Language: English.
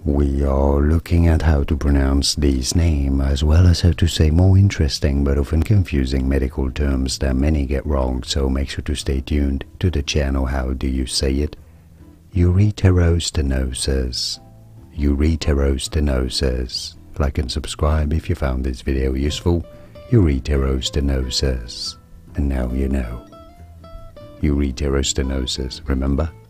We are looking at how to pronounce these names as well as how to say more interesting but often confusing medical terms that many get wrong, so make sure to stay tuned to the channel. How do you say it? Uretrostenosis. Uretrostenosis. Like and subscribe if you found this video useful. Uretrostenosis. And now you know. Uretrostenosis, remember?